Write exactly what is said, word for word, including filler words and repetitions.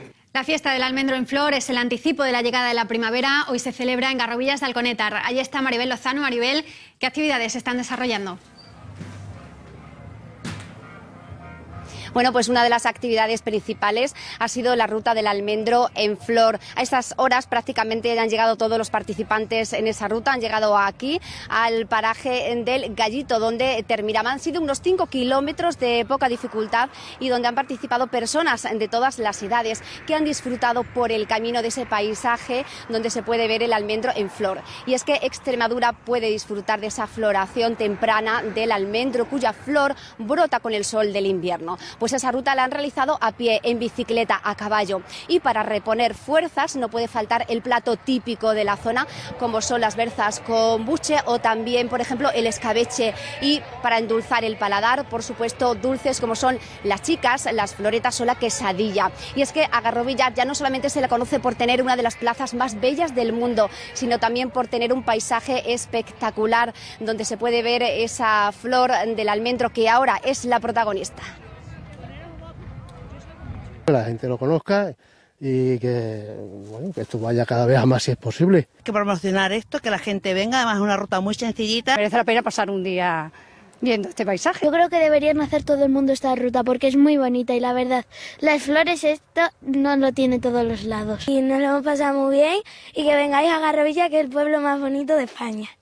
La fiesta del almendro en flor es el anticipo de la llegada de la primavera. Hoy se celebra en Garrovillas de Alconétar. Allí está Maribel Lozano. Maribel, ¿qué actividades se están desarrollando? Bueno, pues una de las actividades principales ha sido la ruta del almendro en flor. A estas horas prácticamente han llegado todos los participantes en esa ruta, han llegado aquí al paraje del Gallito, donde terminaban. Han sido unos cinco kilómetros de poca dificultad y donde han participado personas de todas las edades que han disfrutado por el camino de ese paisaje donde se puede ver el almendro en flor. Y es que Extremadura puede disfrutar de esa floración temprana del almendro, cuya flor brota con el sol del invierno. Pues esa ruta la han realizado a pie, en bicicleta, a caballo. Y para reponer fuerzas no puede faltar el plato típico de la zona, como son las berzas con buche o también, por ejemplo, el escabeche. Y para endulzar el paladar, por supuesto, dulces como son las chicas, las floretas o la quesadilla. Y es que a Garrovillas ya no solamente se le conoce por tener una de las plazas más bellas del mundo, sino también por tener un paisaje espectacular donde se puede ver esa flor del almendro que ahora es la protagonista. La gente lo conozca y que, bueno, que esto vaya cada vez a más si es posible. Hay que promocionar esto, que la gente venga, además es una ruta muy sencillita. Merece la pena pasar un día viendo este paisaje. Yo creo que deberían hacer todo el mundo esta ruta porque es muy bonita y la verdad, las flores esto no lo tiene todos los lados. Y nos lo hemos pasado muy bien y que vengáis a Garrovillas, que es el pueblo más bonito de España.